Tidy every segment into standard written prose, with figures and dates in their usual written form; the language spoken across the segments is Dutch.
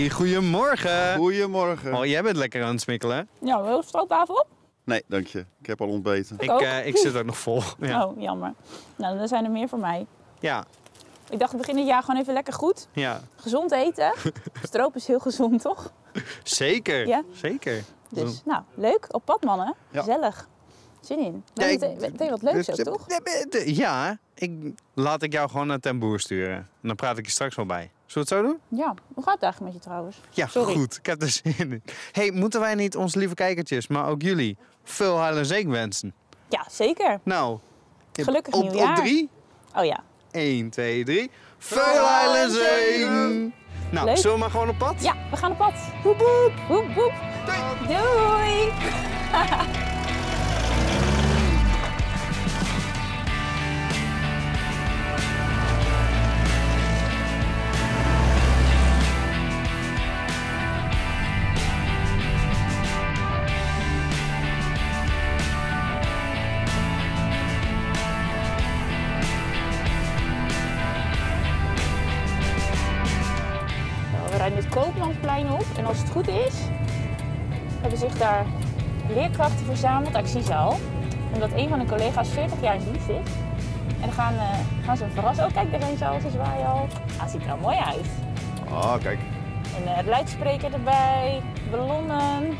Hey, goedemorgen. Goedemorgen. Oh, jij bent lekker aan het smikkelen. Ja, wil je stroopwafel op? Nee, dank je. Ik heb al ontbeten. Ik zit ook nog vol. Ja. Oh, jammer. Nou, dan zijn er meer voor mij. Ja. Ik dacht, we beginnen het jaar gewoon even lekker goed. Ja. Gezond eten. Stroop is heel gezond, toch? Zeker. Ja. Zeker. Dus, nou, leuk. Op pad, mannen. Ja. Gezellig. Zin in. Ja, Meteen wat leuks ook, toch? Ja, laat ik jou gewoon naar Ten Boer sturen. En dan praat ik je straks wel bij. Zullen we het zo doen? Ja. Hoe gaat het eigenlijk met je trouwens? Ja, Sorry. goed. Ik heb er zin in. Hey, moeten wij niet onze lieve kijkertjes, maar ook jullie, veel heil en zegen wensen? Ja, zeker. Nou, Gelukkig op nieuwjaar. Op 3. Oh ja. 1, 2, 3. Veel heil en zegen! Nou, Leuk. zullen we maar gewoon op pad? Ja, we gaan op pad. Woep, woep. Woep, woep. Doei. We rijden het Koopmansplein op en als het goed is, hebben zich daar leerkrachten verzameld. Ik zie ze al. Omdat een van de collega's 40 jaar in dienst is. En dan gaan ze hem verrassen. Oh, kijk, daar zijn ze al, ze zwaaien al. Ah, het ziet er al mooi uit. Ah, kijk. En luidspreker erbij, ballonnen.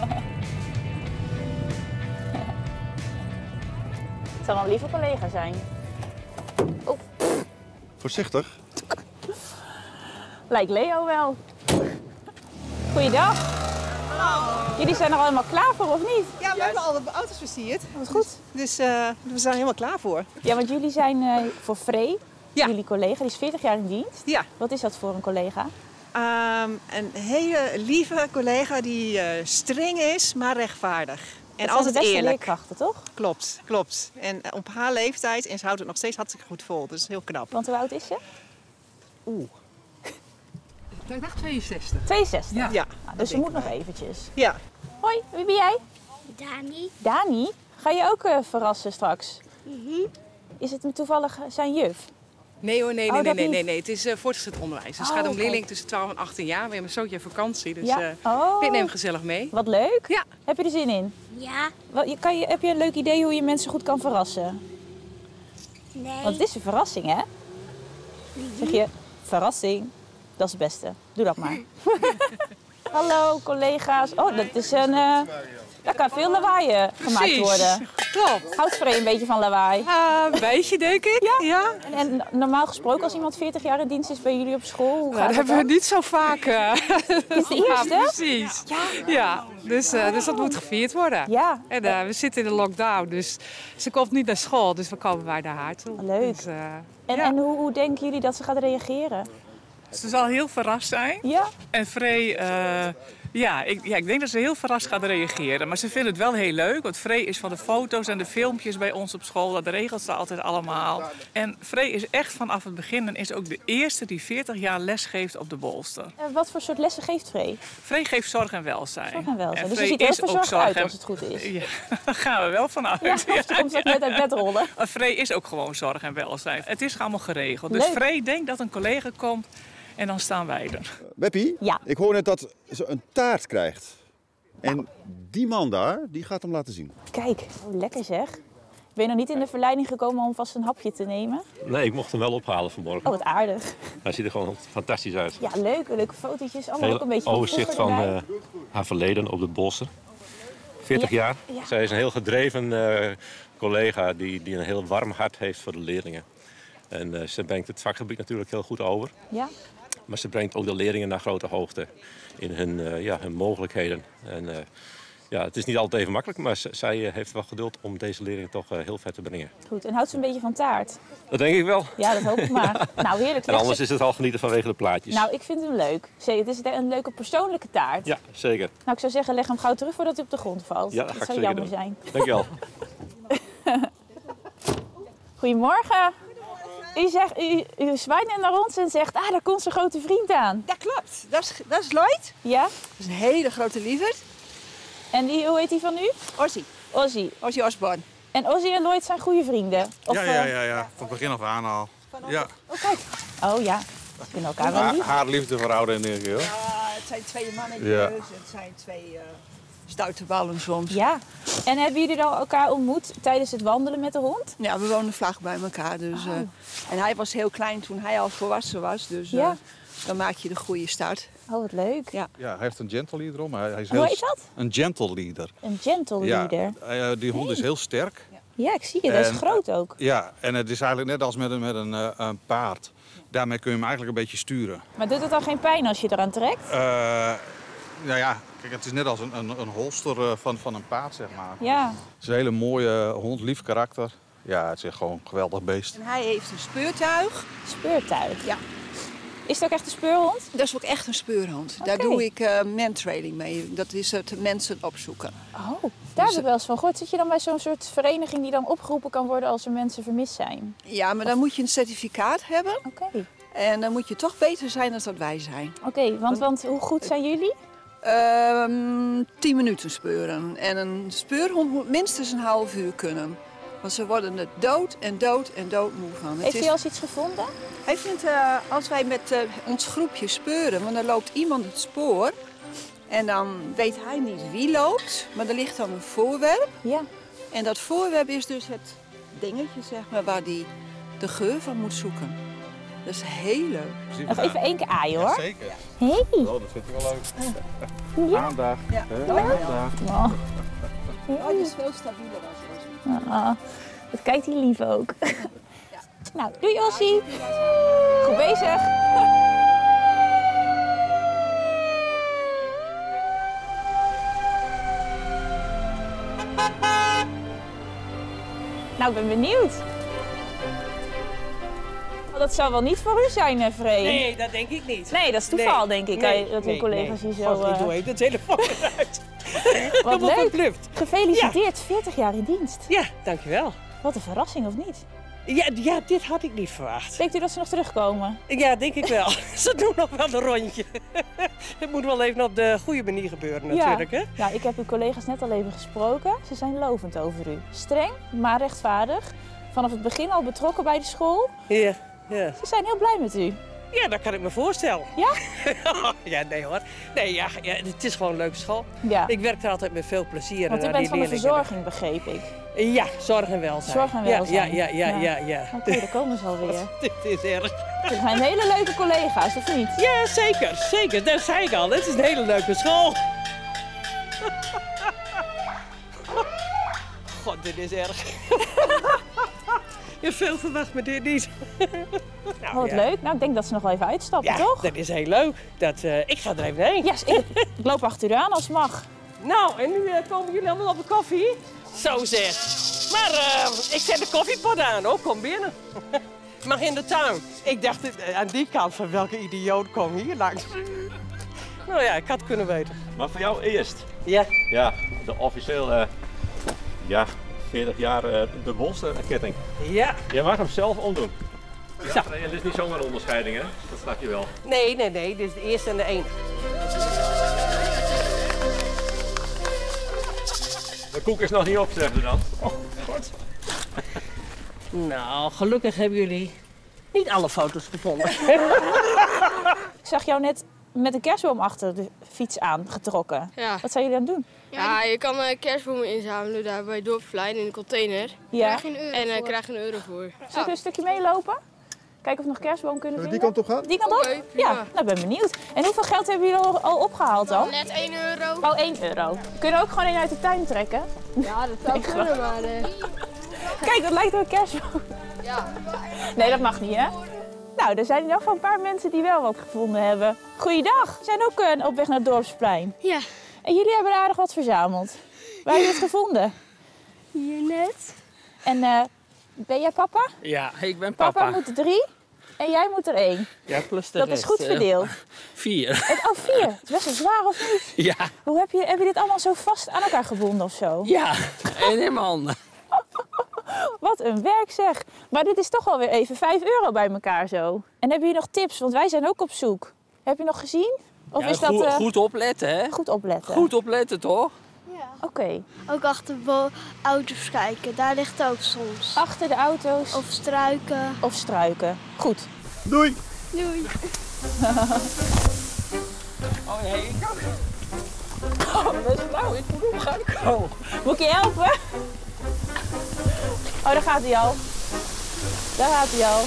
Het zal wel een lieve collega zijn. Oh, Voorzichtig. lijkt Leo wel. Goeiedag. Jullie zijn er allemaal klaar voor, of niet? Ja, we hebben al de auto's versierd. Wat goed. Dus we zijn helemaal klaar voor. Ja, want jullie zijn voor Free, Ja. jullie collega, die is 40 jaar in dienst. Ja, Wat is dat voor een collega? een hele lieve collega die streng is, maar rechtvaardig. En Dat zijn altijd de beste eerlijk. leerkrachten, toch? Klopt, klopt. En op haar leeftijd, en ze houdt het nog steeds hartstikke goed vol. Dus heel knap. Want hoe oud is ze? Ik dacht 62. 62. Ja. Nou, dus ze moet nog eventjes. Ja. Hoi, wie ben jij? Dani. Dani. Ga je ook verrassen straks? Is het toevallig zijn juf? Nee hoor, Oh, dat niet. nee. Het is voortgezet onderwijs. Dus het Oh, gaat om kijk. leerlingen tussen 12 en 18 jaar. We hebben een zootje vakantie, dus Ja. Oh. ik neem hem gezellig mee. Wat leuk. Ja. Heb je er zin in? Ja. Heb je een leuk idee hoe je mensen goed kan verrassen? Nee. Want het is een verrassing, hè? Zeg je, verrassing, dat is het beste. Doe dat maar. Hallo, collega's. Oh, dat is een... daar kan veel lawaai gemaakt worden. Klopt. Houdt Free een beetje van lawaai? Een beetje, denk ik. Ja. En normaal gesproken, als iemand 40 jaar in dienst is bij jullie op school, hoe gaat Dat hebben we dan? niet zo vaak. Het is de eerste? Ja, precies. Ja. Dus dat moet gevierd worden. Ja. En we zitten in de lockdown, dus ze komt niet naar school. Dus we komen bij haar toe. Leuk. Dus, En hoe denken jullie dat ze gaat reageren? Ze zal heel verrast zijn. Ja? En Free, ik denk dat ze heel verrast gaat reageren. Maar ze vindt het wel heel leuk, want Free is van de foto's en de filmpjes bij ons op school. Dat regelt ze altijd allemaal. En Free is echt vanaf het begin en is ook de eerste die 40 jaar les geeft op de Bolster. Wat voor soort lessen geeft Free? Free geeft zorg en welzijn. Zorg en welzijn. Dus ze Free ziet er heel is ook verzorgd zorg uit en- als het goed is. Ja, daar gaan we wel vanuit. Ja, ze komt straks net uit bed rollen. Maar Free is ook gewoon zorg en welzijn. Het is allemaal geregeld. Dus Leuk. Free denkt dat een collega komt en dan staan wij er. Beppie, Ja. ik hoor net dat ze een taart krijgt. En die man daar, die gaat hem laten zien. Kijk, lekker zeg. Ben je nog niet in de verleiding gekomen om vast een hapje te nemen? Nee, ik mocht hem wel ophalen vanmorgen. Oh, wat aardig. Hij ziet er gewoon fantastisch uit. Ja, leuke fotootjes. Allemaal ook een beetje overzicht vroeger van erbij. haar verleden op de Bolster. 40 jaar. Ja. Zij is een heel gedreven collega die een heel warm hart heeft voor de leerlingen. En ze brengt het vakgebied natuurlijk heel goed over. Ja? Maar ze brengt ook de leerlingen naar grote hoogte in hun mogelijkheden. En het is niet altijd even makkelijk, maar zij heeft wel geduld om deze leerlingen toch heel ver te brengen. Goed. En houdt ze een beetje van taart? Dat denk ik wel. Ja, dat hoop ik maar. Nou, heerlijk. En anders is het al genieten vanwege de plaatjes. Nou, ik vind hem leuk. Het is een leuke persoonlijke taart. Ja, zeker. Nou, ik zou zeggen, leg hem gauw terug voordat hij op de grond valt. Ja, dat ga ik zou zeker jammer doen. zijn. Dankjewel. Goedemorgen. U zwaait net naar ons en zegt, daar komt zijn grote vriend aan. Dat klopt. Dat is Lloyd. Ja? Dat is een hele grote lieverd. En hoe heet die van u? Ozzy. Ozzy. Osborne. En Ozzy en Lloyd zijn goede vrienden? Of, Ja. Van begin af aan al. Ja. Oh, kijk. Oh ja, ze kunnen elkaar wel lief. Haar liefde voor ouder en nieuw. zijn twee mannetjes, Ja. het zijn twee stoute ballen soms. Ja. En hebben jullie dan elkaar ontmoet tijdens het wandelen met de hond? Ja, we wonen vlak bij elkaar. Dus, en hij was heel klein toen hij al volwassen was. Dus Ja. dan maak je de goede start. Oh, wat leuk. Ja. Ja, hij heeft een gentle leader om. Hij is Hoe heet dat? Een gentle leader. Een gentle leader. Ja, die hond is heel sterk. Ja, ik zie je. Dat is En, groot ook. Ja, en het is eigenlijk net als met een paard. Daarmee kun je hem eigenlijk een beetje sturen. Maar doet het dan geen pijn als je eraan trekt? Nou ja, kijk, het is net als een holster van een paard, zeg maar. Ja. Het is een hele mooie hond, lief karakter. Ja, het is echt gewoon een geweldig beest. En hij heeft een speurtuig. Speurtuig? Ja. Is het ook echt een speurhond? Dat is ook echt een speurhond. Daar Oké. doe ik mantrailing mee. Dat is het mensen opzoeken. Oh, daar heb ik wel eens van gehoord. Zit je dan bij zo'n soort vereniging die dan opgeroepen kan worden als er mensen vermist zijn? Ja, maar dan moet je een certificaat hebben. Oké. En dan moet je toch beter zijn dan dat wij zijn. Oké, want hoe goed zijn jullie? 10 minuten speuren. En een speurhond moet minstens een half uur kunnen. Want ze worden er dood en dood en doodmoe van. Heeft hij al eens iets gevonden? Hij vindt, als wij met ons groepje speuren, want dan loopt iemand het spoor. En dan weet hij niet wie loopt, maar er ligt dan een voorwerp. Ja. En dat voorwerp is dus het dingetje, zeg maar, waar hij de geur van moet zoeken. Dat is heel leuk. Nog even 1 keer aaien hoor. Zeker. Hey. Oh, dat vind ik wel leuk. Ja. Aandacht. Ja. Aandacht. Oh. Oh, die is veel stabieler dan zoals. Ah, dat kijkt hij lief ook. Nou, doei Ossie. Goed bezig. Nou, ik ben benieuwd. Dat zou wel niet voor u zijn, Free. Nee, dat denk ik niet. Nee, dat is toeval, denk ik. Dat uw collega's hier zo... God, hoe heet het telefoon eruit? Wat leuk. Verbluft. Gefeliciteerd, 40 jaar in dienst. Ja, dankjewel. Wat een verrassing, of niet? Ja, dit had ik niet verwacht. Denkt u dat ze nog terugkomen? Ja, denk ik wel. Ze doen nog wel een rondje. Het moet wel even op de goede manier gebeuren natuurlijk, hè? Ja, ik heb uw collega's net al even gesproken. Ze zijn lovend over u. Streng, maar rechtvaardig. Vanaf het begin al betrokken bij de school. Ja. Ze zijn heel blij met u. Ja, dat kan ik me voorstellen. Ja? Ja, nee hoor. Nee, ja, het is gewoon een leuke school. Ja. Ik werk er altijd met veel plezier. Want u naar bent die van de leerlingen. verzorging, begreep ik. Ja, zorg en welzijn. Zorg en welzijn. Ja. Oké, daar komen ze alweer. Dit is erg. Het zijn hele leuke collega's, of niet? Ja, zeker. Zeker. Dat zei ik al. Het is een hele leuke school. God, dit is erg. Je hebt veel verwacht, maar dit niet. Nou, wat leuk. Nou, ik denk dat ze nog wel even uitstappen, Ja, toch? dat is heel leuk. Ik ga er even heen. Yes, ik loop achter u aan als het mag. Nou, en nu komen jullie allemaal op de koffie? Zo zeg. Maar ik zet de koffiepot aan, hoor. Kom binnen. Mag in de tuin. Ik dacht aan die kant van welke idioot komt hier langs. Nou ja, ik had het kunnen weten. Maar voor jou eerst. Ja. Ja, de officieel 40 jaar de bolsterketting. Ja. Je mag hem zelf omdoen. Ja, Zo. nee, dit is niet zomaar een onderscheiding, hè? Dat snap je wel. Nee. Dit is de eerste en de enige. De koek is nog niet op, zeggen ze dan. Oh, god. Nou, gelukkig hebben jullie niet alle foto's gevonden. Ik zag jou net met een kerstboom achter de fiets aangetrokken. Ja. Wat zijn jullie aan het doen? Ja, je kan kerstbomen inzamelen daar bij Dorpsplein in de container. Ja. En daar krijg je €1 voor. Zal ik een stukje meelopen? Kijken of we nog kerstboom kunnen vinden? die kant op gaan? Die kant op? Oké, prima. Ja, nou ben benieuwd. En hoeveel geld hebben jullie al opgehaald dan? Net €1. Oh, €1. Kunnen we ook gewoon een uit de tuin trekken? Ja, dat zou kunnen, maar... Kijk, dat lijkt wel een kerstboom. Ja. Nee, dat mag niet, hè? Nou, er zijn in ieder geval een paar mensen die wel wat gevonden hebben. Goeiedag, we zijn ook op weg naar het Dorpsplein. Ja. En jullie hebben aardig wat verzameld. Waar heb je het gevonden? Hier net. En ben jij papa? Ja, ik ben Papa moet er 3 en jij moet er 1. Ja, plus de Dat rest. is goed verdeeld. 4. Oh, 4. Het is best wel zwaar, of niet? Ja. Hoe heb je dit allemaal zo vast aan elkaar gebonden of zo? Ja, en in mijn handen. Wat een werk zeg. Maar dit is toch alweer even €5 bij elkaar zo. En hebben jullie nog tips? Want wij zijn ook op zoek. Heb je nog gezien? Of is dat, goed opletten, hè? Goed opletten. Goed opletten, toch? Oké. Ook achter auto's kijken, daar ligt ook soms. Achter de auto's. Of struiken. Of struiken. Goed. Doei! Doei. Oh nee, ik ook. Oh, dat is flauw. Ik moet omgaan. Oh. Moet ik je helpen? Oh, daar gaat hij al. Daar gaat hij al.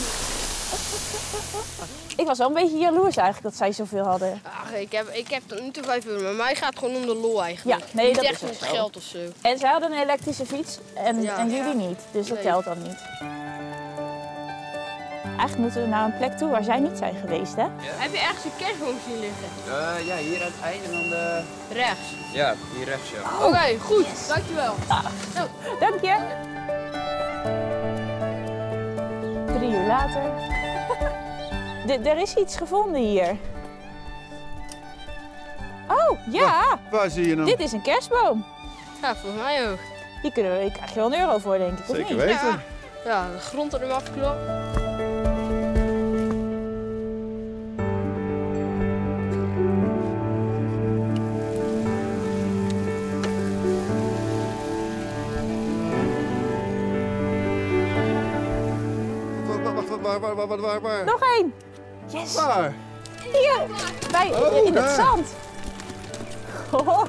Ik was wel een beetje jaloers eigenlijk dat zij zoveel hadden. Ach, ik heb tot nu toe 5 euro, maar mij gaat gewoon om de lol eigenlijk. Ja, nee, niet dat echt is om ook het zo. geld of zo. En zij hadden een elektrische fiets en Ja. jullie niet. Dus dat Nee. telt dan niet. Eigenlijk moeten we naar een plek toe waar zij niet zijn geweest, hè? Heb je ergens een kerstboom zien liggen? Ja, hier aan het einde van de... Rechts. Ja, hier rechts, ja. Oké, goed. Dankjewel. Dank je. 3 uur later. Er is iets gevonden hier. Oh, ja! Waar zie je hem? Dit is een kerstboom. Ja, volgens mij ook. Hier krijg je wel €1 voor, denk ik, of Zeker niet? weten. Ja, de grond er hem afklopt. Waar? Nog één. Yes. Waar? Hier, in het daar. zand. Oh.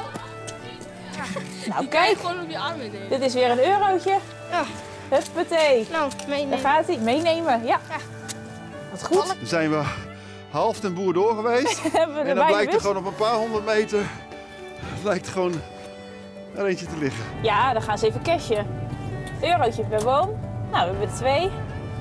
Nou, kijk. Gewoon op je arm meenemen. Dit is weer een eurotje. Ja. Huppatee. Nou, Daar meenemen. gaat hij. Meenemen, ja. Wat goed. Dan zijn we half ten boer door geweest. Hebben we En dan erbij blijkt er gewist. gewoon op een paar honderd meter lijkt er gewoon er eentje te liggen. Ja, dan gaan ze even cashen. Eurotje per boom. Nou, we hebben er 2.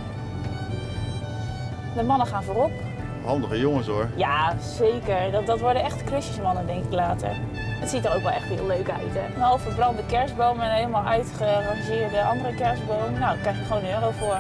De mannen gaan voorop. Handige jongens hoor. Ja, zeker. Dat worden echt klusjesmannen, denk ik later. Het ziet er ook wel echt heel leuk uit, hè? Een half verbrande kerstboom en een helemaal uitgerangeerde andere kerstboom. Nou, daar krijg je gewoon €1 voor.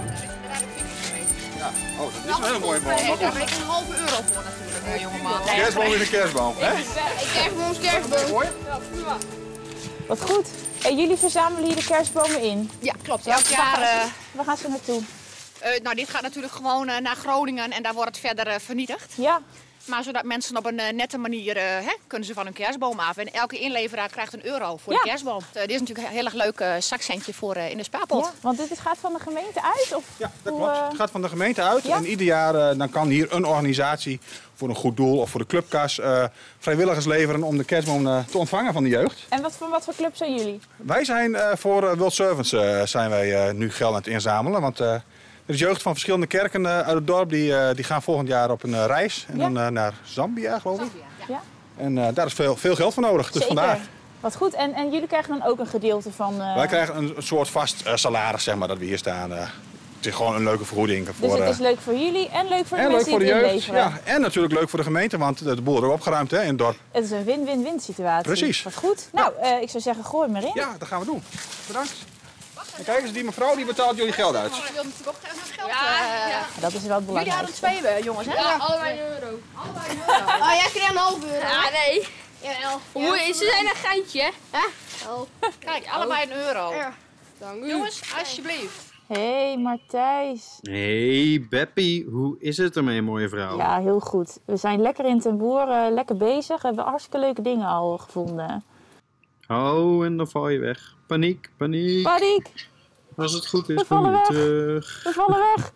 Ja, oh, dat is een hele mooie boom. Daar krijg je een halve euro voor natuurlijk, jongeman. Kerstboom in een kerstboom, hè? Kerstboom is kerstboom. Mooi. Ja, prima. Wat goed. En jullie verzamelen hier de kerstbomen in? Ja, klopt. Elk jaar... Waar gaan ze naartoe? nou, dit gaat natuurlijk gewoon naar Groningen en daar wordt het verder vernietigd. Ja. Maar zodat mensen op een nette manier kunnen ze van hun kerstboom af. En elke inleveraar krijgt €1 voor Ja. de kerstboom. Dit is natuurlijk een heel erg leuk zakcentje voor in de spaarpot. Ja, want dit gaat van de gemeente uit? Of Ja, dat hoe, klopt. Het gaat van de gemeente uit. ja? En ieder jaar dan kan hier een organisatie voor een goed doel of voor de clubkas vrijwilligers leveren om de kerstboom te ontvangen van de jeugd. En wat voor club zijn jullie? Wij zijn voor World Servants zijn wij nu geld aan het inzamelen. Want er is jeugd van verschillende kerken uit het dorp die gaan volgend jaar op een reis. En Ja. dan naar Zambia, geloof ik. Ja. En daar is veel geld voor nodig. Dus Zeker. vandaar. Wat goed. En jullie krijgen dan ook een gedeelte van... Wij krijgen een soort vast salaris, zeg maar, dat we hier staan. Het is gewoon een leuke vergoeding. Dus voor, het is leuk voor jullie en leuk voor de en leuk mensen voor de die het jeugd. inleveren. Ja, en natuurlijk leuk voor de gemeente, want de boel is opgeruimd hè, in het dorp. Het is een win-win-win situatie. Precies. Wat goed. Nou, ik zou zeggen, gooi maar in. Ja, dat gaan we doen. Bedankt. En kijk eens, die mevrouw die betaalt jullie geld uit. Je wilt natuurlijk ook even geld. Dat is wel het Jullie belangrijkste. hadden 2 jongens, hè? Ja, allebei €1. Oh, jij krijgt een halve euro. Ja, nee. Ja, ze zijn een geintje, hè? Kijk, allebei €1. Ja. Dank u. Jongens, alsjeblieft. Hey Martijs. Hey Beppie, hoe is het ermee, mooie vrouw? Ja, heel goed. We zijn lekker in Ten Boer, lekker bezig. We hebben hartstikke leuke dingen al gevonden. Oh, en dan val je weg. Paniek, paniek. Paniek, Als het goed We is, vallen kom je weg. terug. we vallen weg.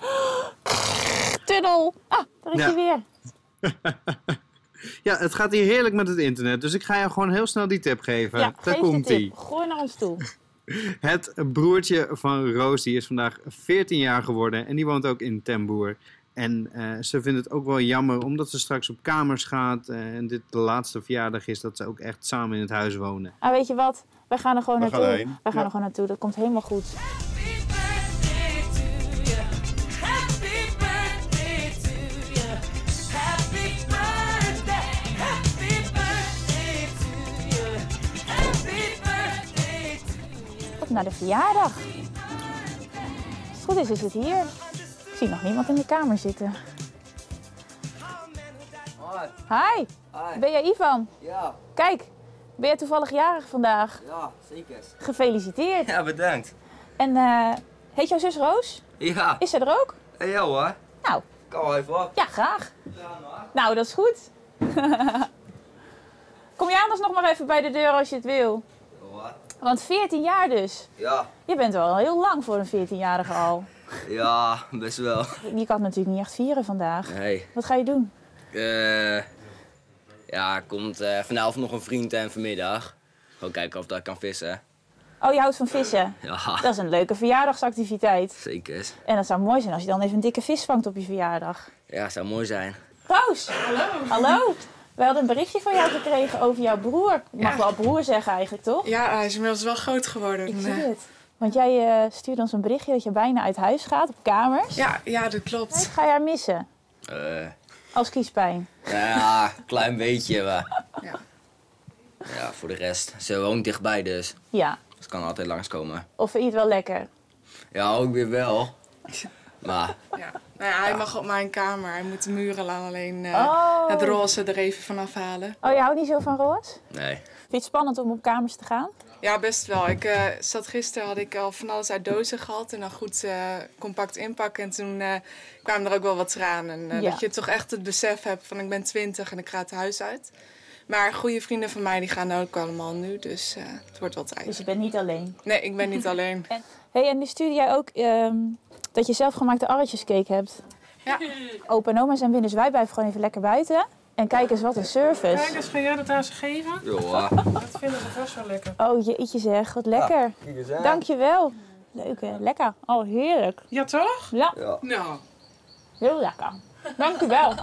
Tunnel. Ah, daar is Ja. hij weer. Ja, het gaat hier heerlijk met het internet, dus ik ga je gewoon heel snel die tip geven. Ja, Daar geef de komt tip. ie. Gooi naar ons toe. Het broertje van Roos, die is vandaag 14 jaar geworden en die woont ook in Ten Boer. En ze vindt het ook wel jammer, omdat ze straks op kamers gaat en dit de laatste verjaardag is, dat ze ook echt samen in het huis wonen. Ah, weet je wat? Wij gaan er gewoon We gaan naartoe. erheen. Wij gaan er gewoon naartoe. Dat komt helemaal goed. Op naar de verjaardag. Als het goed is het hier. Ik zie nog niemand in de kamer zitten. Hi. Hi. Ben jij Ivan? Ja, Kijk, ben jij toevallig jarig vandaag? ja, zeker. Gefeliciteerd. Ja, bedankt. En heet jouw zus Roos? Ja, Is ze er ook? ja hoor. Nou, Kan wel even op. ja, graag. Nou, dat is goed. Kom je anders nog maar even bij de deur als je het wil. Hoor. Want 14 jaar dus. Ja, Je bent wel heel lang voor een 14-jarige al. ja, best wel. Je kan het natuurlijk niet echt vieren vandaag. Nee. Wat ga je doen? Ja, er komt vanavond nog een vriend en vanmiddag. Gewoon kijken of dat kan vissen. Oh, je houdt van vissen? Ja. Dat is een leuke verjaardagsactiviteit. Zeker. En dat zou mooi zijn als je dan even een dikke vis vangt op je verjaardag. Ja, zou mooi zijn. Roos! Hallo! Hallo! We hadden een berichtje van jou gekregen over jouw broer. Je mag wel broer zeggen eigenlijk, toch? Ja, hij is inmiddels wel groot geworden. Ik zie het. Want jij stuurde ons een berichtje dat je bijna uit huis gaat op kamers. Ja, dat klopt. Ga je haar missen? Als kiespijn? Ja, een klein beetje. Maar... Ja, voor de rest. Ze woont dichtbij dus. Ja. Dus kan altijd langskomen. Of vind je het wel lekker? Ja, ook weer wel. Maar... Ja. Nou ja, hij mag op mijn kamer. Hij moet de muren alleen het roze er even vanaf halen. Oh, je houdt niet zo van roze? Nee. Vind je het spannend om op kamers te gaan? Ja, best wel. Gisteren had ik al van alles uit dozen gehad en dan goed compact inpakken. En toen kwamen er ook wel wat tranen. Dat je toch echt het besef hebt van ik ben 20 en ik ga het huis uit. Maar goede vrienden van mij die gaan ook allemaal nu, dus het wordt wel tijd. Dus je bent niet alleen? Nee, ik ben niet alleen. En nu stuurde jij ook dat je zelfgemaakte arretjescake hebt. Ja. Opa en oma zijn binnen, dus wij blijven gewoon even lekker buiten. En kijk eens wat een service. Kijk eens, ga jij dat aan ze geven? Ja. Dat vinden ze vast wel lekker. Oh jeetje zeg, wat lekker. Ja, dankjewel. Leuk hè, lekker. Oh heerlijk. Ja toch? Ja. Nou. Heel lekker. Dankjewel.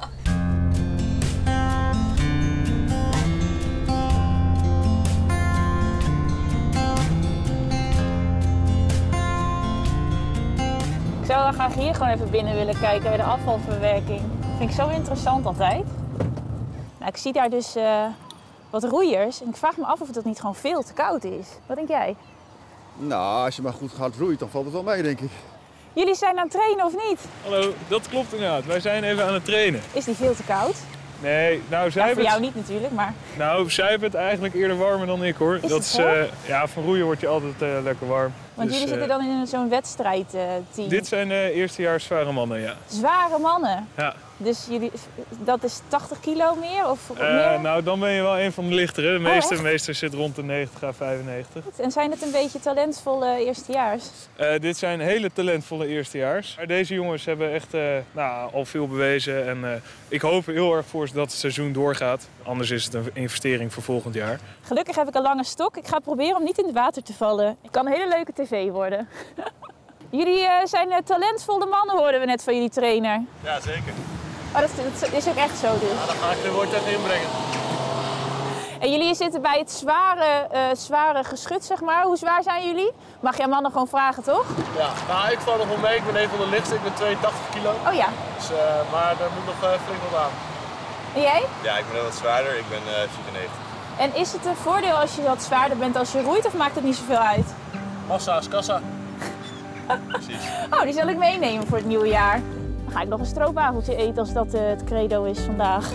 Ik zou dan graag hier gewoon even binnen willen kijken bij de afvalverwerking. Dat vind ik zo interessant altijd. Nou, ik zie daar dus wat roeiers en ik vraag me af of het niet gewoon veel te koud is. Wat denk jij? Nou, als je maar goed gaat roeien, dan valt het wel mee, denk ik. Jullie zijn aan het trainen of niet? Hallo, dat klopt inderdaad. Wij zijn even aan het trainen. Is die veel te koud? Nee, nou zij voor jou niet natuurlijk, maar... Nou, zij hebben het eigenlijk eerder warmer dan ik hoor. Is het ja, van roeien wordt je altijd lekker warm. Want dus, jullie zitten dan in zo'n wedstrijdteam? Dit zijn eerstejaars zware mannen, ja. Zware mannen? Ja. Dus dat is 80 kilo meer of meer? Nou, dan ben je wel een van de lichtere. De meeste zit rond de 90 à 95. En zijn het een beetje talentvolle eerstejaars? Dit zijn hele talentvolle eerstejaars. Maar deze jongens hebben echt al veel bewezen. En ik hoop heel erg voor ze dat het seizoen doorgaat. Anders is het een investering voor volgend jaar. Gelukkig heb ik een lange stok. Ik ga proberen om niet in het water te vallen. Het kan een hele leuke tv worden. Jullie zijn talentvolle mannen, hoorden we net van jullie trainer. Ja, zeker. Oh, dat is ook echt zo dus? Ja, dan ga ik er woord tegen inbrengen. En jullie zitten bij het zware geschut, zeg maar. Hoe zwaar zijn jullie? Mag jij mannen gewoon vragen, toch? Ja, nou, ik val nog wel mee. Ik ben een van de lichtste. Ik ben 82 kilo. Oh ja. Dus, maar daar moet nog flink wat aan. En jij? Ja, ik ben wel wat zwaarder. Ik ben 94. En is het een voordeel als je wat zwaarder bent als je roeit of maakt het niet zoveel uit? Massa is kassa. Precies. Oh, die zal ik meenemen voor het nieuwe jaar. Dan ga ik nog een stroopwafeltje eten als dat het credo is vandaag.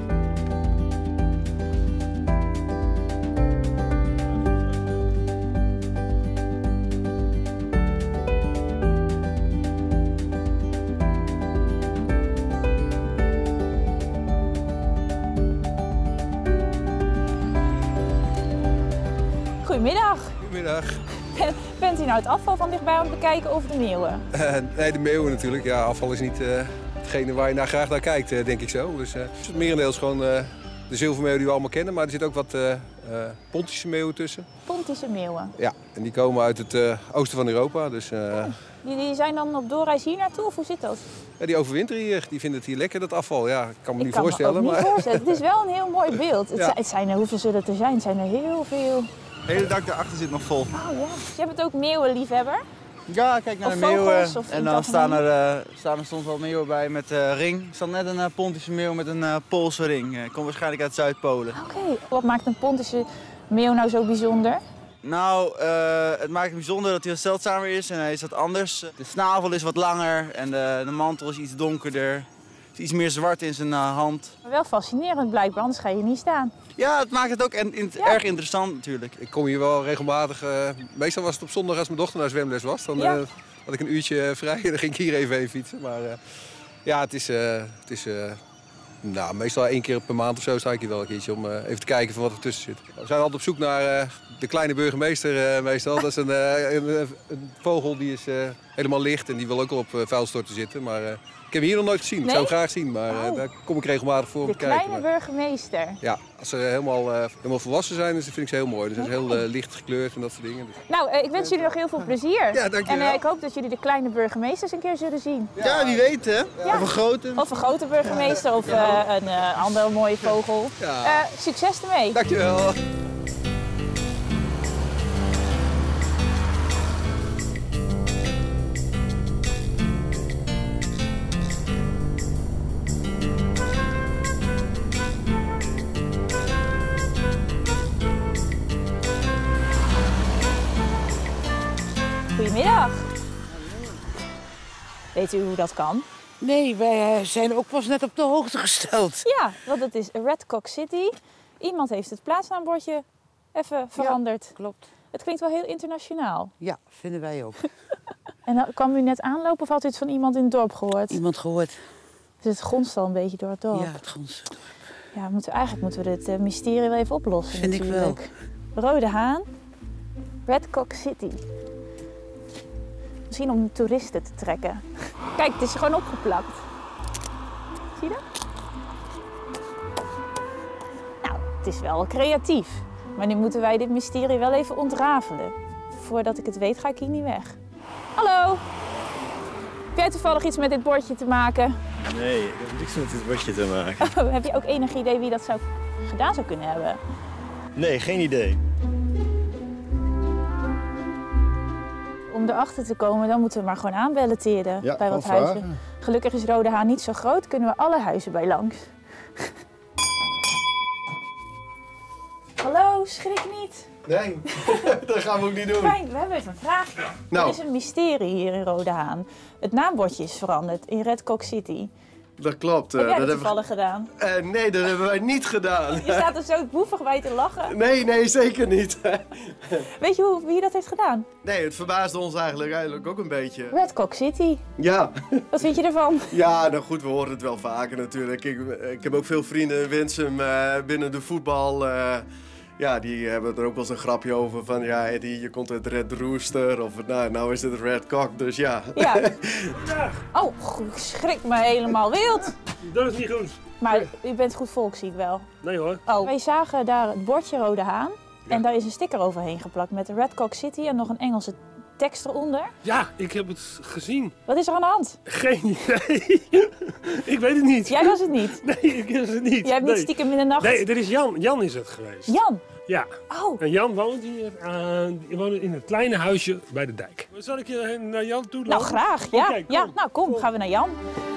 Goedemiddag. Goedemiddag. Bent u nou het afval van dichtbij aan het bekijken of de meeuwen? Nee, de meeuwen natuurlijk. Ja, afval is niet hetgene waar je graag naar kijkt, denk ik zo. Dus het merendeel is gewoon de zilvermeeuw die we allemaal kennen. Maar er zitten ook wat Pontische meeuwen tussen. Pontische meeuwen? Ja, en die komen uit het oosten van Europa. Dus, Die zijn dan op doorreis hier naartoe of hoe zit dat? Ja, die overwinteren hier. Die vinden het hier lekker, dat afval. Ja, ik kan me niet voorstellen. Het is wel een heel mooi beeld. Ja. Het zijn er, hoeveel zullen het er zijn? Het zijn er heel veel. Het hele dak daarachter zit nog vol. Oh ja. Dus je bent ook meeuwenliefhebber? Ja, kijk naar of de meeuwen. En dan staan er soms wel meeuwen bij met ring. Er staat net een Pontische meeuw met een Poolse ring. Komt waarschijnlijk uit Zuid-Polen. Oké. Wat maakt een Pontische meeuw nou zo bijzonder? Nou, het maakt het bijzonder dat hij wat zeldzamer is en hij is wat anders. De snavel is wat langer en de mantel is iets donkerder. Er is iets meer zwart in zijn hand. Maar wel fascinerend blijkbaar, anders ga je niet staan. Ja, het maakt het ook erg interessant natuurlijk. Ik kom hier wel regelmatig. Meestal was het op zondag als mijn dochter naar zwemles was. Dan had ik een uurtje vrij en dan ging ik hier even heen fietsen. Maar ja, het is nou, meestal 1 keer per maand of zo sta ik hier wel een keertje om even te kijken van wat er tussen zit. We zijn altijd op zoek naar de kleine burgemeester meestal. Dat is een vogel die is helemaal licht en die wil ook wel op vuilstorten zitten. Maar ik heb hem hier nog nooit gezien. Ik zou hem graag zien, maar daar kom ik regelmatig voor om te kijken. De kleine burgemeester. Ja, als ze helemaal volwassen zijn, dan vind ik ze heel mooi. Dus ze zijn heel licht gekleurd en dat soort dingen. Dus. Nou, ik wens jullie nog heel veel plezier. Ja, dankjewel. En ik hoop dat jullie de kleine burgemeesters een keer zullen zien. Ja, wie weet hè. Ja. Of een grote. Of een grote burgemeester of een andere mooie vogel. Ja. Succes ermee. Dankjewel. Goedemiddag. Weet u hoe dat kan? Nee, wij zijn ook pas net op de hoogte gesteld. Ja, want het is Red Cock City. Iemand heeft het plaatsnaambordje even veranderd. Ja, klopt. Het klinkt wel heel internationaal. Ja, vinden wij ook. En dan kwam u net aanlopen of had u het van iemand in het dorp gehoord? Iemand gehoord. Dus het gonst al een beetje door het dorp. Ja, het gonst. Ja, eigenlijk moeten we dit mysterie wel even oplossen. Vind natuurlijk. ik wel. Rode Haan, Red Cock City. Misschien om toeristen te trekken. Kijk, het is gewoon opgeplakt. Zie je dat? Nou, het is wel creatief. Maar nu moeten wij dit mysterie wel even ontrafelen. Voordat ik het weet, ga ik hier niet weg. Hallo! Heb jij toevallig iets met dit bordje te maken? Nee, ik heb niks met dit bordje te maken. Oh, heb je ook enig idee wie dat gedaan zou kunnen hebben? Nee, geen idee. Om erachter te komen, dan moeten we maar gewoon aanbellen, Teerde, Ja, bij wat gewoon huizen. vragen. Gelukkig is Rode Haan niet zo groot, kunnen we alle huizen bij langs. Hallo, schrik niet. Nee, dat gaan we ook niet doen. Fijn, we hebben even een vraagje. Nou. Er is een mysterie hier in Rode Haan. Het naambordje is veranderd in Red Cock City. Dat klopt. Heb jij dat hebben toevallig gedaan? Nee, dat hebben wij niet gedaan. Je staat er zo boevig bij te lachen. Nee, zeker niet. Weet je wie dat heeft gedaan? Nee, het verbaasde ons eigenlijk ook een beetje. Red Cock City. Ja. Wat vind je ervan? Ja, nou goed, we horen het wel vaker natuurlijk. Ik heb ook veel vrienden in Winsum binnen de voetbal. Ja, die hebben er ook wel eens een grapje over van ja, Eddie, je komt uit Red Rooster of nou is het Red Cock, dus ja. Ja. Oh, ik schrik me helemaal wild. Dat is niet goed. Maar u bent goed volk, zie ik wel. Nee hoor. Oh. Wij zagen daar het bordje Rode Haan en daar is een sticker overheen geplakt met Red Cock City en nog een Engelse tekst eronder. Ja, ik heb het gezien. Wat is er aan de hand? Geen idee. Ik weet het niet. Jij was het niet? Nee, ik was het niet. Jij hebt niet stiekem in de nacht? Nee, dit is Jan. Jan is het geweest. Jan? Ja. Oh. En Jan woont hier die woont in een kleine huisje bij de dijk. Zal ik je naar Jan toe lopen? Nou, graag. Ja. Okay, ja. Nou, kom. Gaan we naar Jan.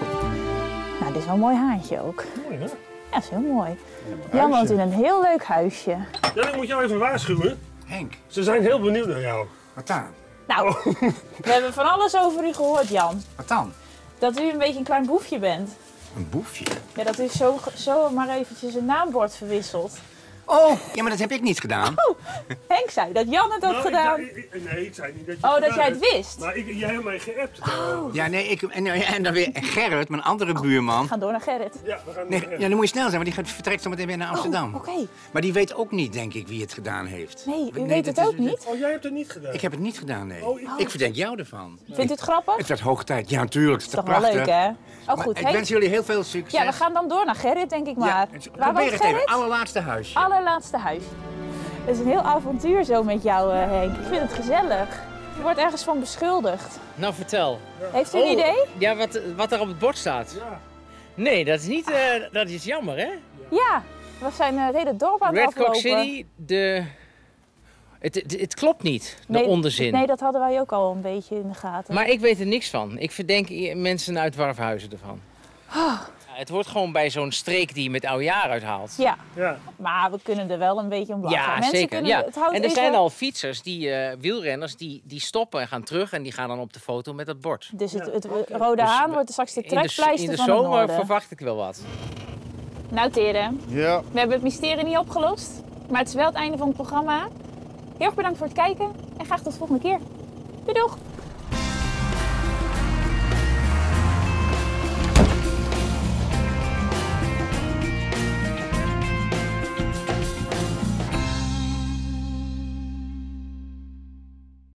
Nou, dit is wel een mooi haantje ook. Mooi, hè? Ja, dat is heel mooi. Jan woont in een heel leuk huisje. Ja, ik moet jou even waarschuwen. Henk. Ze zijn heel benieuwd naar jou. Wat dan? Nou, we hebben van alles over u gehoord, Jan. Wat dan? Dat u een beetje een klein boefje bent. Een boefje? Ja, dat u zo maar eventjes een naambord verwisselt. Oh, ja, maar dat heb ik niet gedaan. Oh, Henk zei dat Jan het had gedaan. Nee, ik zei niet dat je Oh, het dat gedaan jij het hebt. wist? Maar jij hebt mij geappt. Ja, nee, en dan weer Gerrit, mijn andere buurman. We gaan door naar Gerrit. Ja, we gaan Nee, naar Gerrit. ja, dan moet je snel zijn, want die vertrekt zo meteen weer naar Amsterdam. Oké. Maar die weet ook niet, denk ik, wie het gedaan heeft. Nee, u weet het ook niet? Oh, jij hebt het niet gedaan? Ik heb het niet gedaan, nee. Oh, Ik verdenk jou ervan. Vindt u het grappig? Het werd hoog tijd. Ja, natuurlijk. Het is Toch toch wel prachtig. leuk, hè? Oh, Maar goed. ik Henk. wens jullie heel veel succes. Ja, we gaan dan door naar Gerrit, denk ik maar. Waar Probeer woont het even. Gerrit? Allerlaatste huisje. Allerlaatste huis. Het is een heel avontuur zo met jou, Henk. Ik vind het gezellig. Je wordt ergens van beschuldigd. Nou, vertel. Heeft u een idee? Ja, wat er op het bord staat. Ja. Nee, dat is niet. Dat is jammer, hè? Ja, we zijn het hele dorp aan het Red aflopen. Cock City, het klopt niet, de onderzin. Nee, dat hadden wij ook al een beetje in de gaten. Maar ik weet er niks van. Ik verdenk mensen uit Warfhuizen ervan. Oh. Het hoort gewoon bij zo'n streek die je met oudjaar uithaalt. Ja. Maar we kunnen er wel een beetje om lachen. Ja, Mensen zeker. kunnen- Ja. het houdt En er even- zijn al fietsers, wielrenners, die stoppen en gaan terug en die gaan dan op de foto met dat bord. Dus het Rode Haan wordt straks de In trekpleister de van het zomer noorden. verwacht ik wel wat. Nou, Tere, Ja. we hebben het mysterie niet opgelost. Maar het is wel het einde van het programma. Heel erg bedankt voor het kijken en graag tot de volgende keer. Doei doeg!